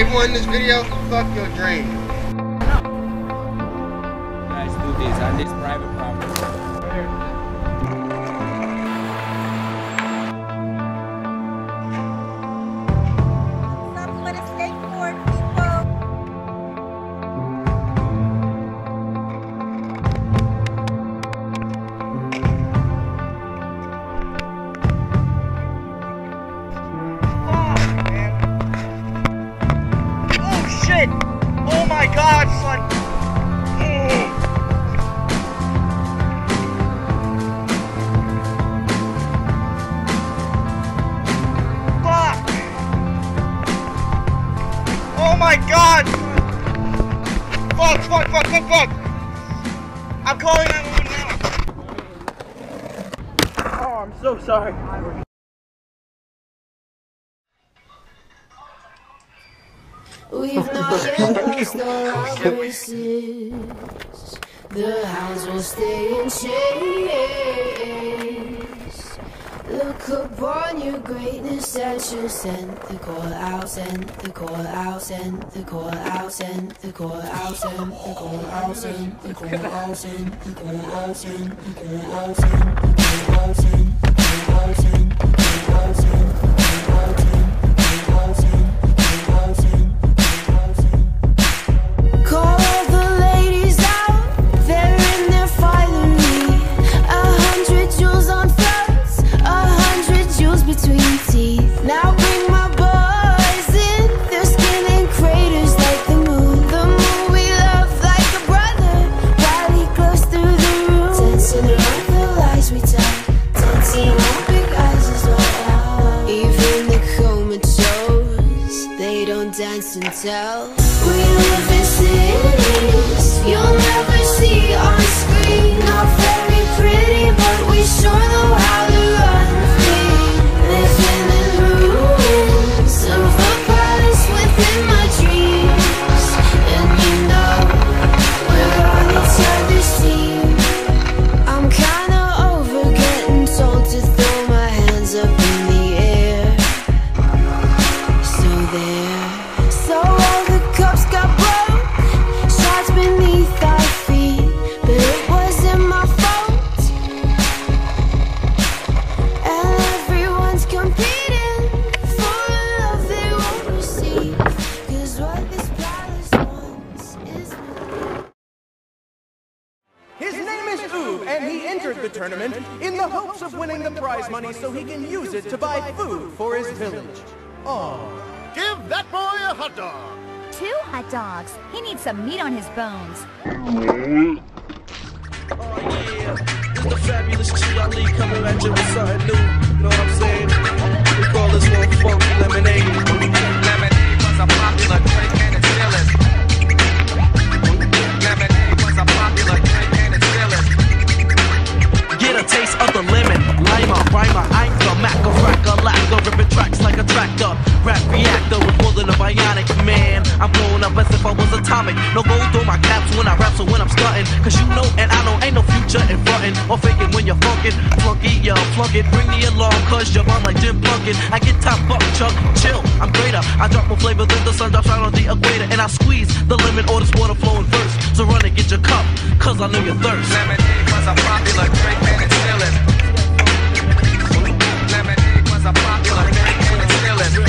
Everyone in this video, fuck your dream. Guys, do this on this private property. Oh my God, son! Fuck! Oh my God! Fuck! I'm calling 911 now. Oh, I'm so sorry. We've not yet lost all our voices. The hounds will stay in chase. Look upon your greatness that you sent the call out, sent the call out, sent the call out, sent the call out, sent the call out, sent the call out, sent the call out, sent the call out, sent the call out, sent the call out, sent the call out, sent the call out, sent now bring my boys in. They're skinning craters like the moon. The moon we love like a brother while he glows through the room. Dancing around the lies we tell, dancing around big eyes as well. Even the comatose, they don't dance and tell. We live in cities you'll never see on screen. Not very pretty, but we sure know how to run free. Living in ruins of a palace within my dreams. And you know we're on each other's team. I'm kinda over getting told to throw my hands up in the air. So there, so all the cups got broke, shards beneath our feet, but it wasn't my fault. And everyone's competing for a love they won't receive, 'cause what this palace wants is His name is Oob, and he entered the tournament in the hopes of winning the prize money so he can use it to buy food for his village. Oh. Give that boy a hot dog! 2 hot dogs. He needs some meat on his bones. Oh yeah, it's the fabulous Chi-Ali coming at you with something new. Know what I'm saying? We call this one funky lemonade. Lemonade was a popular drink and it still is. Lemonade was a popular drink and it still is. Get a taste of the lemon, limer, rhymer, anchor, maca, fracker, lacquer, ripping tracks like a tractor. Rap reactor with more than a bionic man. I'm blowing up as if I was atomic. No gold on my caps when I rap, so when I'm stunting, 'cause you know and I know ain't no future in frontin' or faking when you're funkin'. Flunky, yo, flunk it, bring me along, 'cause you're on like Jim Plunkett. I get top buck chuck, chill, I'm greater. I drop more flavor than the sun drops out on the equator. And I squeeze the lemon or this water flowing first. So run and get your cup, 'cause I know you're thirst. Lemonade was a popular drink and it still is. Lemonade was a popular drink and it still is.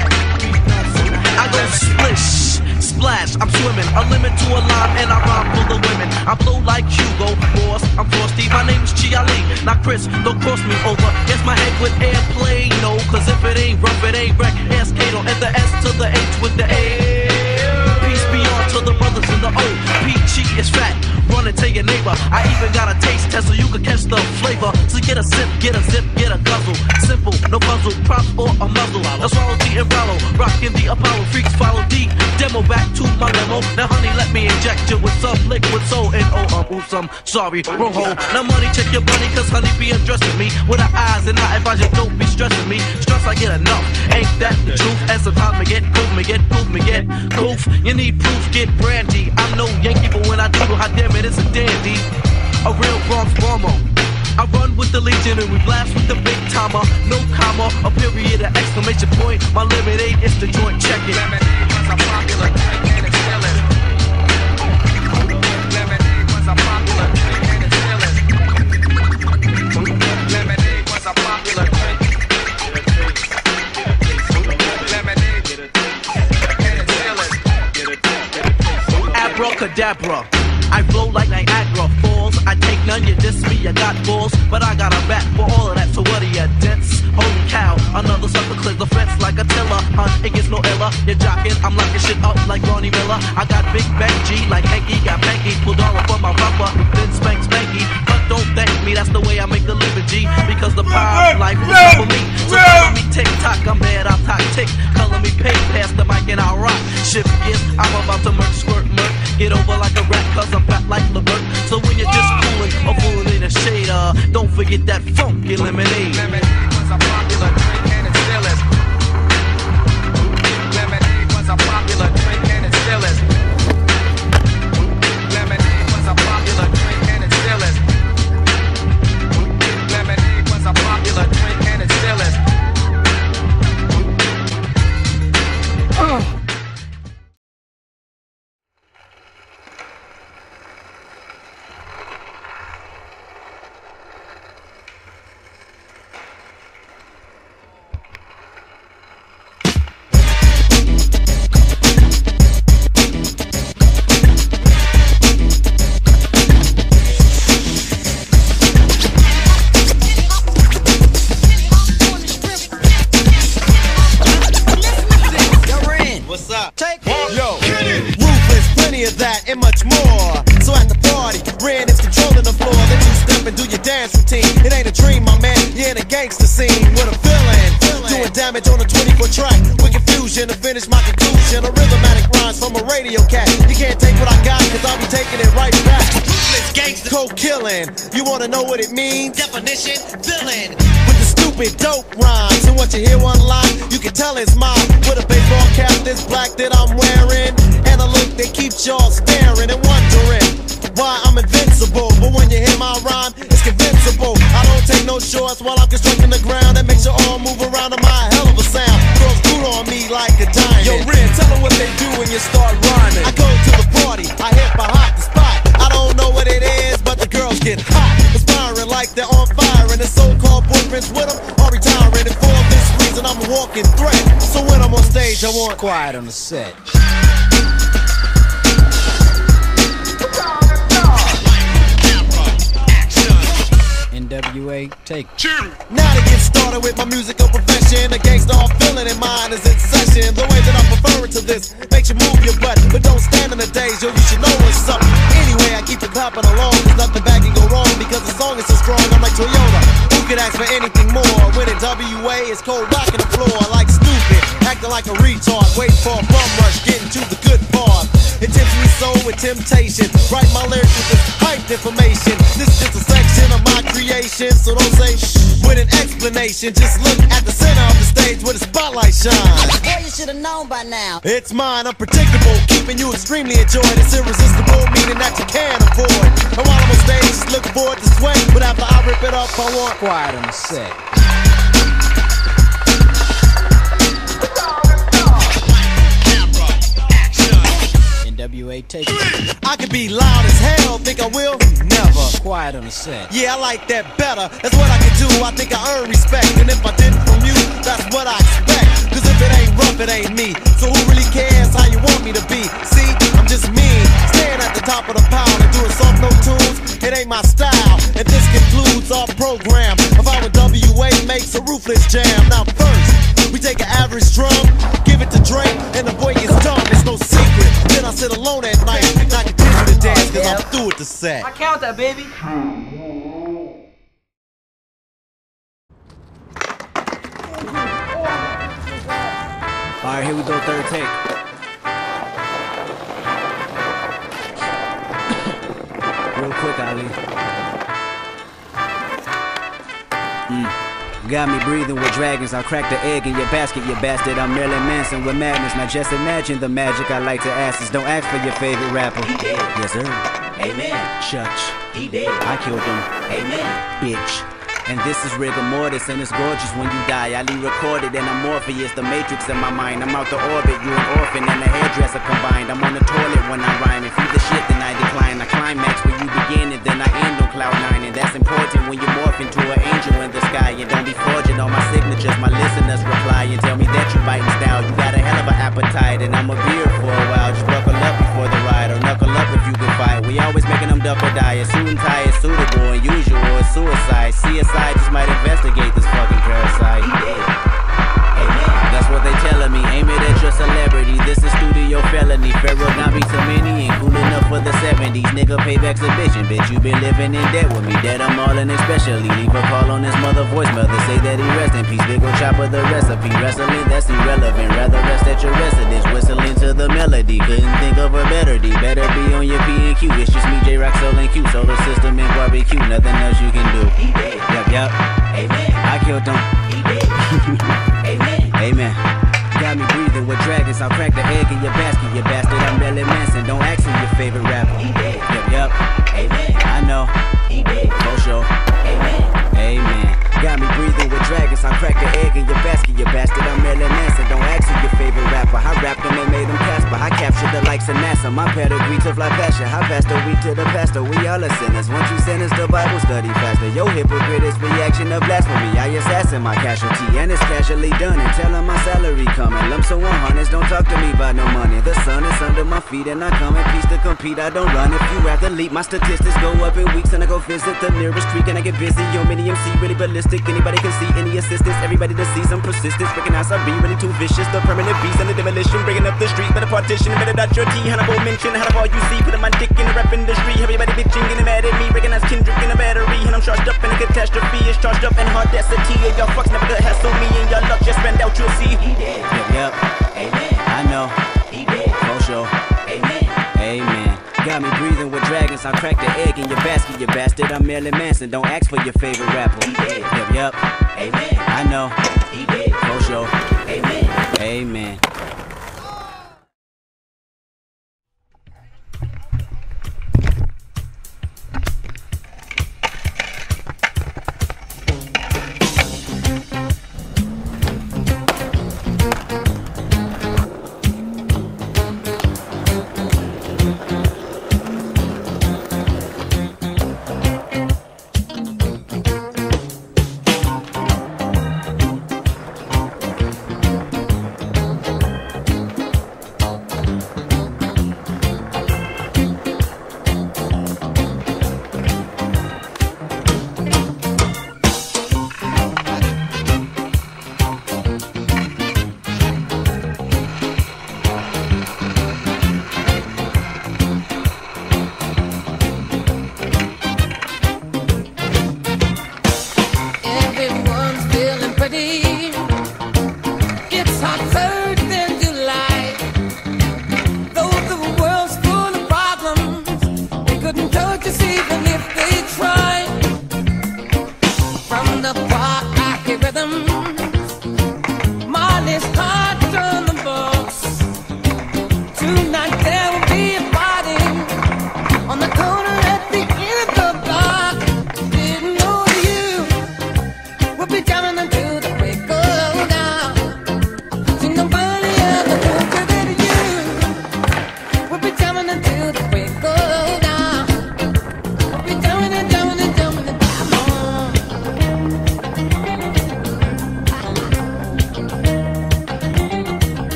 I go splish, splash, I'm swimming, a lemon to a lime, and I rhyme for the women. I blow like Hugo Boss, I'm Frosty, my name is Chi-Ali, not Chris, don't cross me over. Yes, my head with airplane, no, 'cause if it ain't rough, it ain't wreck. Ask Kato, and the S to the H with the A. Peace be on to the brothers in the O. Peachy is fat, run and tell your neighbor. I even got a taste test so you can catch the flavor. So get a sip, get a zip, get a guzzle. Simple, no puzzle, props or a muzzle. That's swallow D and Rollo, rockin' the Apollo freaks follow D. Demo back to my limo. Now honey, let me inject you with some liquid soul. And oops, I'm sorry, wrong hole. Now money, check your money, 'cause honey be undressing me with her eyes, and I advise you don't be stressing me. Stress I get enough, ain't that the truth? And sometimes me get goof, goof. You need proof, get brandy. I'm no Yankee, but when I do, hot damn it, it's a dandy. A real Bronx bomber. I run with the legion and we blast with the big timer. No comma, a period, an exclamation point. My lemonade is the joint, check it. Lemonade was a popular drink and it still is. Lemonade was a popular drink and it still is. Lemonade was a popular drink. Lemonade and it still is. Abracadabra, I flow like Niagara Falls. I take none, you diss me, I got balls, but I got a bat for all of that. So what are you, dense? Holy cow, another sucker clears the fence like a tiller. It gets no iller. You're jocking, I'm locking shit up like Ronnie Miller. I got Big Bang G like Hanky, got Banky, pulled all up on my rubber, then spank spanky. But don't thank me, that's the way I make a living, G. Because the power of life is for me. So follow me tick tock, I'm bad, I'll talk tick. Color me pay, pass the mic and I'll rock. Shift gears, I'm about to murk, squirt, murk. Get over like a rat, cause I'm fat like Levert. So when you're just cooling or fooling in a shade, don't forget that funky lemonade. Lemonade was a popular drink and it still is. Lemonade was a popular drink and it still is. Lemonade was a popular drink and it still is. Lemonade was a popular drink and it still is. And much more. So at the party, Ren is controlling the floor. Then you step and do your dance routine. It ain't a dream, my man. You're in a gangster scene with a villain. Doing damage on a 24 track with confusion to finish my conclusion. A rhythmatic rhymes from a radio cat. You can't take what I got, cause I'll be taking it right back. Gangster, cold killing. You wanna know what it means? Definition, villain. With the stupid dope rhymes. And what you hear one line, you can tell it's mine. With a baseball cap this black that I'm wearing. And a look that keeps y'all staring and wondering why I'm invincible. But when you hear my rhyme, it's convincible. I don't take no shorts while I'm constructing the ground. That makes you all move around to my hell of a sound. Girls boot on me like a diamond. Yo, Ren, tell them what they do when you start rhyming. I go to the party, I hit my hot the spot. I don't know what it is, but the girls get hot. Inspiring like they're on fire. And the so-called boyfriends with them are retiring. And for this reason, I'm a walking threat. So when I'm on stage, I want quiet on the set. NWA, take now to get started with my musical profession. A gangsta all feeling in mind is in session. The way that I prefer it to this makes you move your butt, but don't stand in the days, yo, you should know what's up. Anyway, I keep it clapping along, cause nothing bad can go wrong, because the song is so strong, I'm like Toyota. Who could ask for anything more? When in WA, it's cold rocking the floor like stupid, acting like a retard, waiting for a bum rush, getting to the good part. It tempts me so with temptation. Write my lyrics with this hyped information. This is just a section of my creation, so don't say shh with an explanation. Just look at the center of the stage where the spotlight shines. Boy, you should have known by now. It's mine, unpredictable, keeping you extremely enjoyed. It's irresistible, meaning that you can't avoid. And while I'm on stage, just look forward to sweat. But after I rip it up, I want quiet on the set. NWA, take it. I could be loud as hell, think I will? Never. Quiet on the set. Yeah, I like that better. That's what I can do. I think I earn respect. And if I didn't from you, that's what I expect. Cause if it ain't rough, it ain't me. So who really cares how you want me to be? See, I'm just mean. Staying at the top of the pile and doing soft no tunes. It ain't my style. And this concludes our program of how WA makes a ruthless jam. Now first, we take an average drum, give it to Drake, and the boy gets done. It's no secret. Then I sit alone at night, and I continue to dance, cause I'm through with the set. I count that, baby. Alright, here we go, third take. Real quick, Ali. Got me breathing with dragons. I'll crack the egg in your basket, you bastard. I'm Marilyn Manson with madness. Now just imagine the magic I like to ask is don't ask for your favorite rapper. Yes, sir. Amen. Church. He did. I killed him. Amen. Bitch. And this is rigor mortis, and it's gorgeous when you die. I recorded and I'm Morpheus, the matrix in my mind. I'm out the orbit, you an orphan and a hairdresser combined. I'm on the toilet when I rhyme. If you the shit, then I decline. I climax where you begin, and then I end on cloud 9. And that's important when you morph into an angel in the sky. And don't be forging all my signatures. My listeners reply and tell me that you biting style. You got a hell of an appetite, and I'm a beard for a while. Just buckle up before the ride, or knuckle up if you can fight. We always making them duck or die. A suit and tie is suitable, unusual is suicide. CSI just might investigate this fucking parasite. He did. Amen. That's what they telling me. Aim it at your celebrity. This is studio felony. Pharaoh got me too many and cool enough for the 70s. Nigga, payback's a bitch. Bitch, you been living in debt with me. Dead I'm all in especially. Leave a call on his mother voicemail to say that he rest in peace. Big ol' chopper the recipe. Wrestling, that's irrelevant. Rather rest at your residence. Whistling to the melody. Couldn't think of a better D. Better be on your P and Q. It's just me, J-Rock, Soul and Q. Solar system and barbecue. Nothing else you can do. He did. Yup. Amen. I killed him. He did. Amen. Amen. Got me breathing with dragons. I'll crack the egg in your basket, you bastard. I'm Marilyn Manson. Don't ask who your favorite rapper. He did. Yup. Amen. I know. He did. For sure. Amen. Amen. Got me breathing with dragons. I'll crack the egg in your basket, you bastard. I'm Marilyn Manson. Don't ask who your favorite rapper. I rapped them and made them Casper. I captured the likes of NASA. My pedigree to fly faster. I passed the week to the pastor. We all are sinners. Once you sentence the Bible study faster. Yo, hypocrite is reaction of blasphemy. I assassin my casualty, and it's casually done. And tell 'em my salary coming. Lump sum 100s. Don't talk to me about no money. The sun is under my feet, and I come in peace to compete. I don't run. If you rather leap, my statistics go up in weeks, and I go visit the nearest creek, and I get busy. Yo, mini MC really ballistic. Anybody can see any assistance. Everybody to see some persistence. Recognize I be really too vicious. The permanent beast and the demolition, bringing up the street. Better partition, better dot your T. Hannibal mention. How the all you see, putting my dick in the rap industry. Everybody bitching, getting mad at me. Recognize Kendrick in a battery, and I'm charged up in a catastrophe. It's charged up in audacity. And y'all fucks never could hassle me, and y'all luck just spend out. You'll see. He did. Yep. Amen. I know. He did. For sure. Amen. Amen. Got me breathing with dragons. I'll crack the egg in your basket, you bastard. I'm Marilyn Manson. Don't ask for your favorite rapper. He did. Yep. Amen. I know. He did. For sure. Amen. Amen.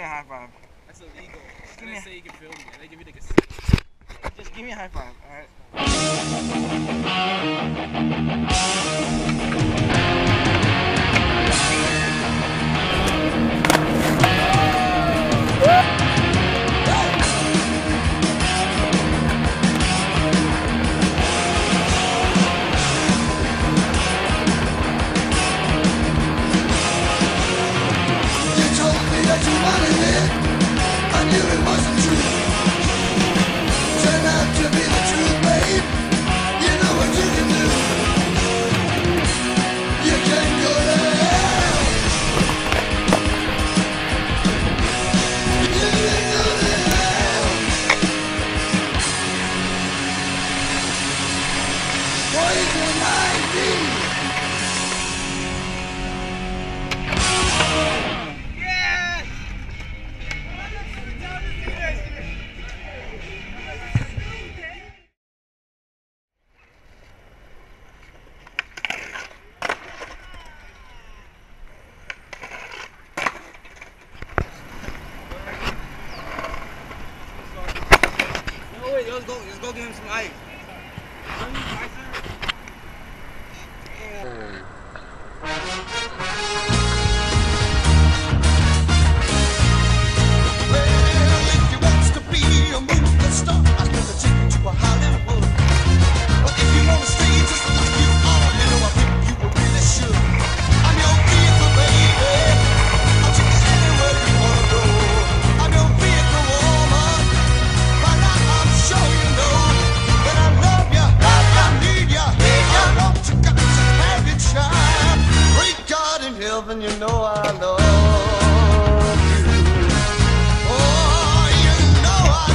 high five. That's illegal. Give me say you can film me. They give you the Just give me a high five, alright? Let's go get him some ice. And you know I love you. Oh, you know I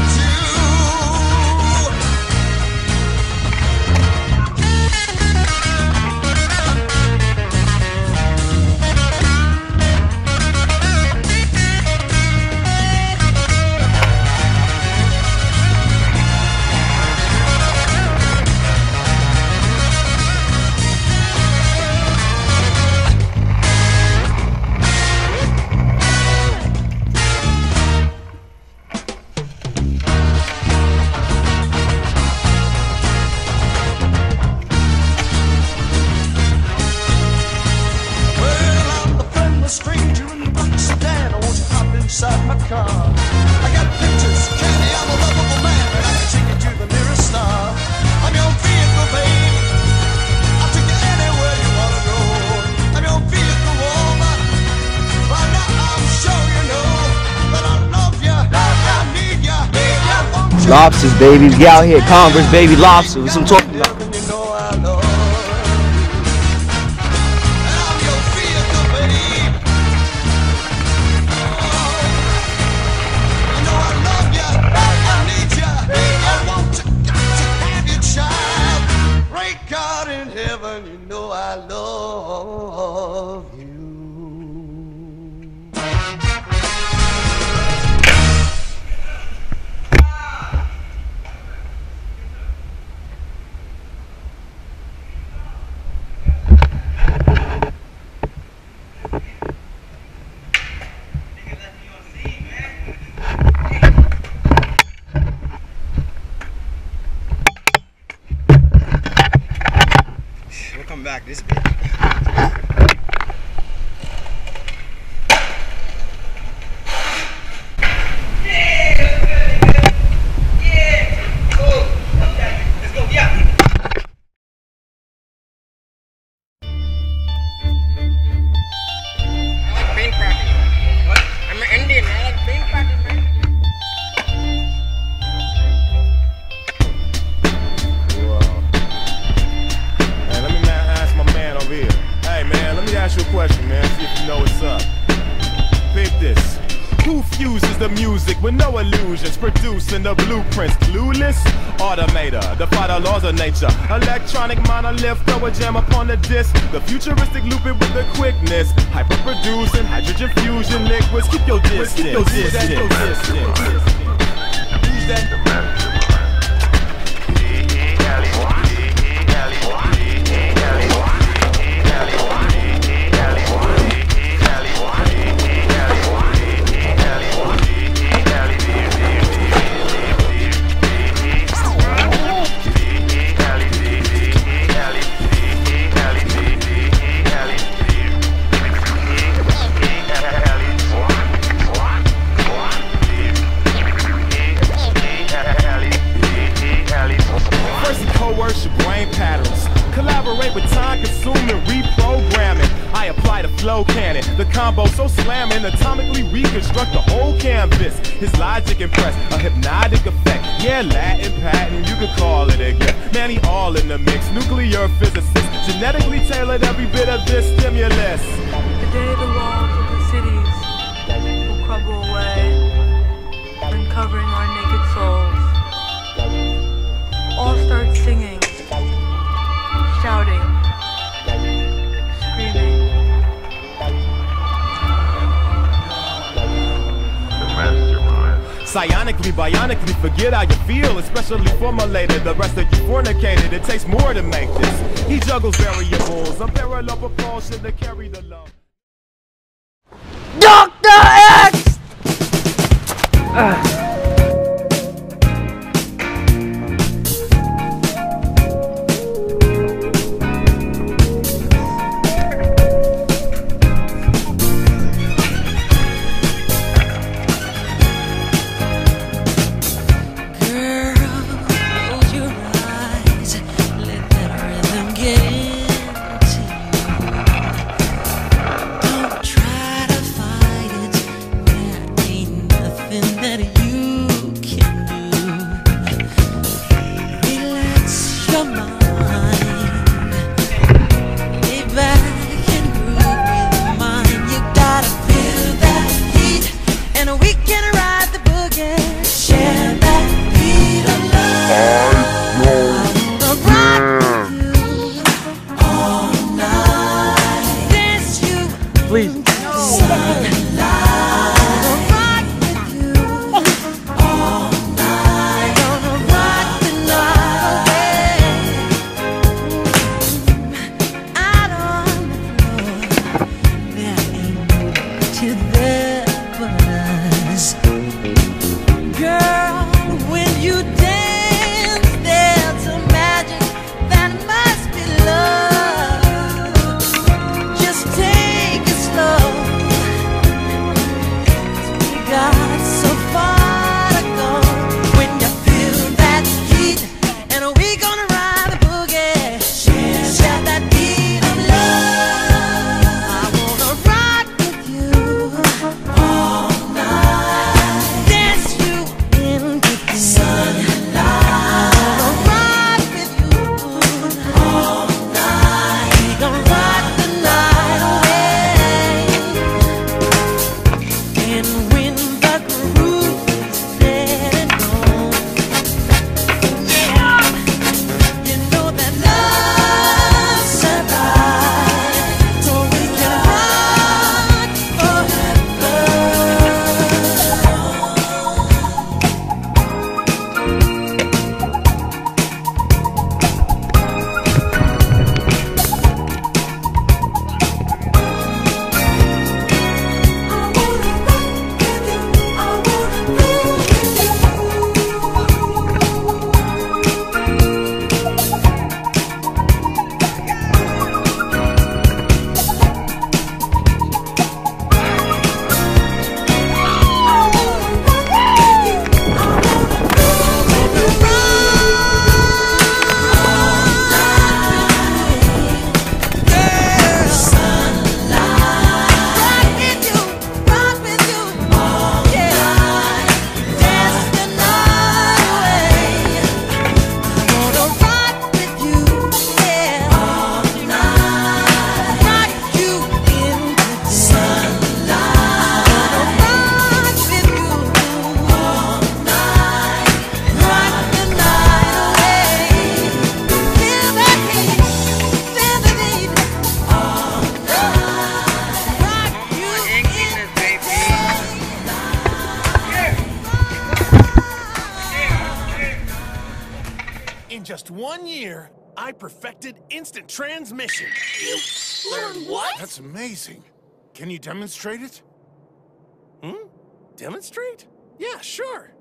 inside my car. I got pictures, candy, I'm a lovable man, and I can take you to the nearest star. I'm your vehicle, babe. I'll take you anywhere you wanna go. I'm your vehicle, woman. By now I'm sure you know that I love you, I need you, I want you. Lobsters, baby. We out here, Converse, baby. Lobsters. That's what I'm talking about. You know I love you. And I'm your vehicle, babe. God in heaven, you know I love you. We'll come back this bit. Ask you a question, man. See if you know what's up. Pick this. Who fuses the music with no illusions, producing the blueprints? Clueless? Automator, defy the laws of nature. Electronic monolith, throw a jam upon the disc. The futuristic loop it with the quickness. Hyper producing, hydrogen fusion liquids. Keep your distance. Keep your distance. Who's that? The combo so slamming, atomically reconstruct the whole canvas. His logic impressed, a hypnotic effect. Yeah, Latin patent, you could call it a gift. Man, he all in the mix, nuclear physicist, genetically tailored every bit of this stimulus. The day the walls of the cities will crumble away, uncovering our naked souls. All start singing, shouting, screaming. Psionically, bionically, forget how you feel, especially formulated. The rest of you fornicated, it takes more to make this. He juggles variables, unparalleled propulsion to carry the love. Dr. X! Please. In just 1 year, I perfected instant transmission. You learned what? That's amazing. Can you demonstrate it? Demonstrate? Yeah, sure.